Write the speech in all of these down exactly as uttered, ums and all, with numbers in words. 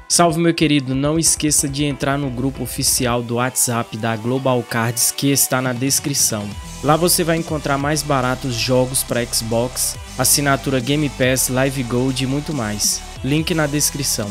Salve, meu querido, não esqueça de entrar no grupo oficial do WhatsApp da Global Cards que está na descrição. Lá você vai encontrar mais baratos jogos para Xbox, assinatura Game Pass, Live Gold e muito mais. Link na descrição.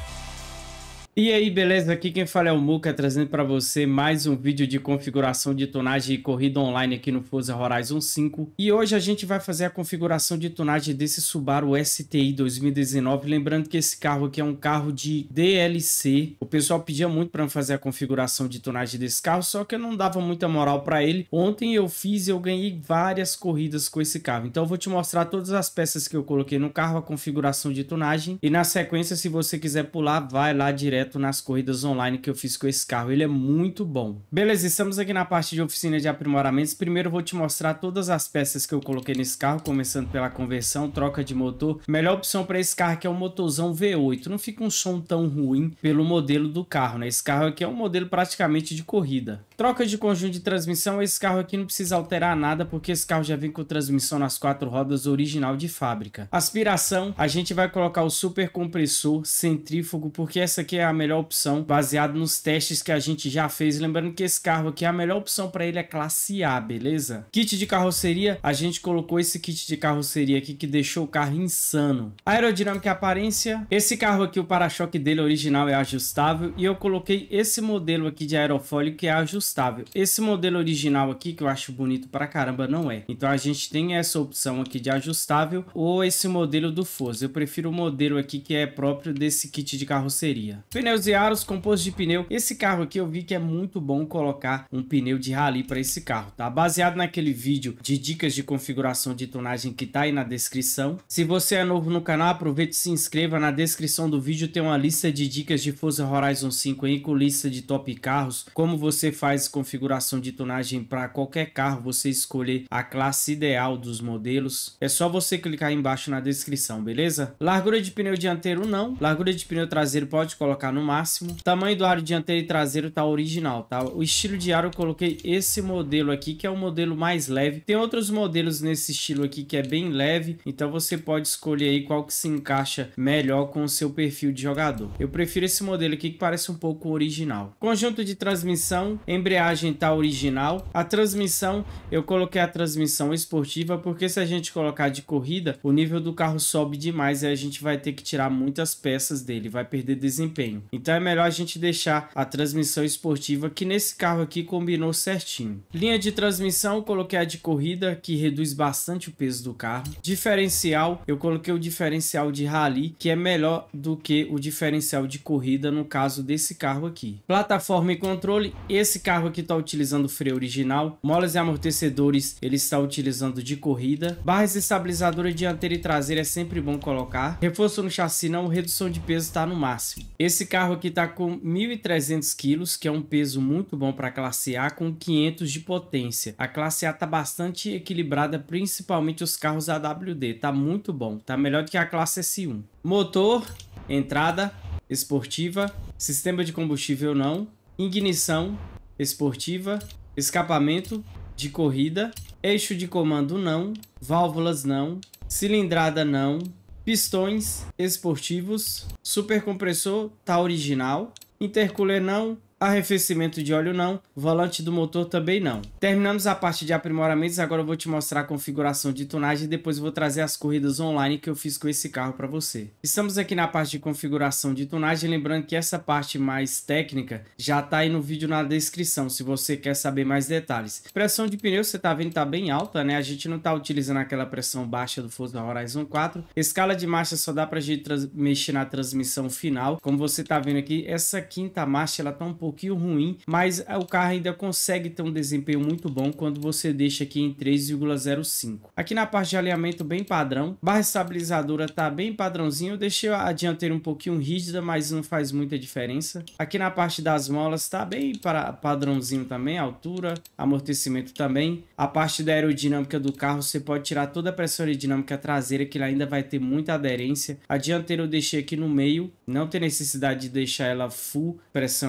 E aí, beleza? Aqui quem fala é o Muca, trazendo para você mais um vídeo de configuração de tonagem e corrida online aqui no Forza Horizon cinco. E hoje a gente vai fazer a configuração de tonagem desse Subaru S T I dois mil e dezenove. Lembrando que esse carro aqui é um carro de D L C. O pessoal pedia muito para fazer a configuração de tonagem desse carro, só que eu não dava muita moral para ele. Ontem eu fiz e eu ganhei várias corridas com esse carro. Então eu vou te mostrar todas as peças que eu coloquei no carro, a configuração de tonagem. E na sequência, se você quiser pular, vai lá direto nas corridas online que eu fiz com esse carro. Ele é muito bom. Beleza, estamos aqui na parte de oficina de aprimoramentos. Primeiro eu vou te mostrar todas as peças que eu coloquei nesse carro, começando pela conversão, troca de motor. Melhor opção para esse carro aqui é o motorzão V oito. Não fica um som tão ruim pelo modelo do carro, né? Esse carro aqui é um modelo praticamente de corrida. Troca de conjunto de transmissão. Esse carro aqui não precisa alterar nada, porque esse carro já vem com transmissão nas quatro rodas original de fábrica. Aspiração, a gente vai colocar o super compressor centrífugo, porque essa aqui é a melhor opção, baseado nos testes que a gente já fez. Lembrando que esse carro aqui, a melhor opção para ele é classe A, beleza? Kit de carroceria, a gente colocou esse kit de carroceria aqui que deixou o carro insano. Aerodinâmica e aparência, esse carro aqui, o para-choque dele original é ajustável, e eu coloquei esse modelo aqui de aerofólio que é ajustável. Esse modelo original aqui, que eu acho bonito pra caramba, não é. Então a gente tem essa opção aqui de ajustável, ou esse modelo do Forza. Eu prefiro o modelo aqui que é próprio desse kit de carroceria. Pneus e aros, composto de pneu. Esse carro aqui eu vi que é muito bom colocar um pneu de rally para esse carro, tá? Baseado naquele vídeo de dicas de configuração de tonagem que tá aí na descrição. Se você é novo no canal, aproveite e se inscreva. Na descrição do vídeo tem uma lista de dicas de Forza Horizon cinco aí, com lista de top carros, como você faz configuração de tonagem para qualquer carro, você escolher a classe ideal dos modelos. É só você clicar aí embaixo na descrição, beleza? Largura de pneu dianteiro não, largura de pneu traseiro pode colocar no máximo. Tamanho do aro dianteiro e traseiro tá original, tá? O estilo de aro eu coloquei esse modelo aqui, que é o modelo mais leve. Tem outros modelos nesse estilo aqui que é bem leve, então você pode escolher aí qual que se encaixa melhor com o seu perfil de jogador. Eu prefiro esse modelo aqui que parece um pouco original. Conjunto de transmissão, embreagem tá original. A transmissão, eu coloquei a transmissão esportiva, porque se a gente colocar de corrida, o nível do carro sobe demais e a gente vai ter que tirar muitas peças dele, vai perder desempenho. Então é melhor a gente deixar a transmissão esportiva, que nesse carro aqui combinou certinho. Linha de transmissão, eu coloquei a de corrida, que reduz bastante o peso do carro. Diferencial, eu coloquei o diferencial de rally, que é melhor do que o diferencial de corrida no caso desse carro aqui. Plataforma e controle, esse carro aqui está utilizando o freio original. Molas e amortecedores, ele está utilizando de corrida. Barras estabilizadora dianteira e traseira é sempre bom colocar. Reforço no chassi não, redução de peso está no máximo. Esse carro aqui está com mil e trezentos quilos, que é um peso muito bom para a classe A, com quinhentos de potência. A classe A está bastante equilibrada, principalmente os carros A W D. Tá muito bom, tá melhor do que a classe S um. Motor, entrada esportiva, sistema de combustível não, ignição esportiva, escapamento de corrida, eixo de comando não, válvulas não, cilindrada não, pistões esportivos, supercompressor tá original, intercooler não, arrefecimento de óleo não, volante do motor também não. Terminamos a parte de aprimoramentos, agora eu vou te mostrar a configuração de tonagem e depois eu vou trazer as corridas online que eu fiz com esse carro para você. Estamos aqui na parte de configuração de tonagem, lembrando que essa parte mais técnica já tá aí no vídeo na descrição, se você quer saber mais detalhes. Pressão de pneu, você tá vendo, tá bem alta, né? A gente não tá utilizando aquela pressão baixa do Forza Horizon quatro. Escala de marcha só dá pra gente mexer na transmissão final. Como você tá vendo aqui, essa quinta marcha, ela tá um pouquinho ruim, mas o carro ainda consegue ter um desempenho muito bom quando você deixa aqui em três vírgula zero cinco. Aqui na parte de alinhamento bem padrão, barra estabilizadora tá bem padrãozinho, eu deixei a dianteira um pouquinho rígida, mas não faz muita diferença. Aqui na parte das molas tá bem para padrãozinho também, altura, amortecimento também. A parte da aerodinâmica do carro, você pode tirar toda a pressão aerodinâmica traseira, que ele ainda vai ter muita aderência. A dianteira eu deixei aqui no meio, não tem necessidade de deixar ela full pressão aerodinâmica,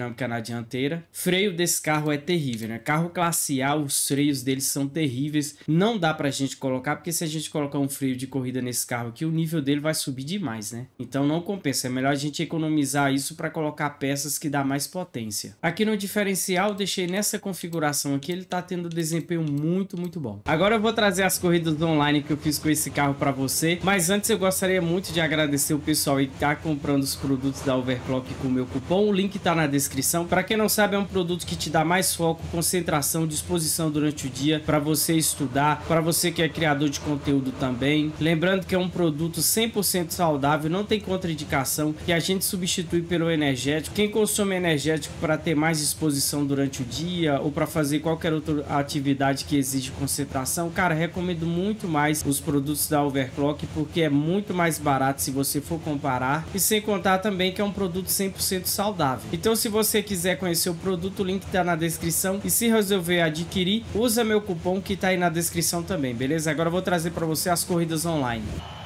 aerodinâmica na dianteira. Freio desse carro é terrível, né? Carro classe A, os freios deles são terríveis. Não dá pra gente colocar, porque se a gente colocar um freio de corrida nesse carro aqui, o nível dele vai subir demais, né? Então não compensa, é melhor a gente economizar isso para colocar peças que dá mais potência. Aqui no diferencial, deixei nessa configuração aqui, ele tá tendo desempenho muito, muito bom. Agora eu vou trazer as corridas online que eu fiz com esse carro para você, mas antes eu gostaria muito de agradecer o pessoal aí que tá comprando os produtos da Overclock com o meu cupom. O link tá na descrição. Para quem não sabe, é um produto que te dá mais foco, concentração, disposição durante o dia, para você estudar, para você que é criador de conteúdo também. Lembrando que é um produto cem por cento saudável, não tem contraindicação, que a gente substitui pelo energético. Quem consome energético para ter mais disposição durante o dia ou para fazer qualquer outra atividade que exige concentração, cara, recomendo muito mais os produtos da Overclock, porque é muito mais barato se você for comparar, e sem contar também que é um produto cem por cento saudável. Então, se você quiser conhecer o produto, o link tá na descrição, e se resolver adquirir, usa meu cupom que tá aí na descrição também, beleza? Agora eu vou trazer para você as corridas online.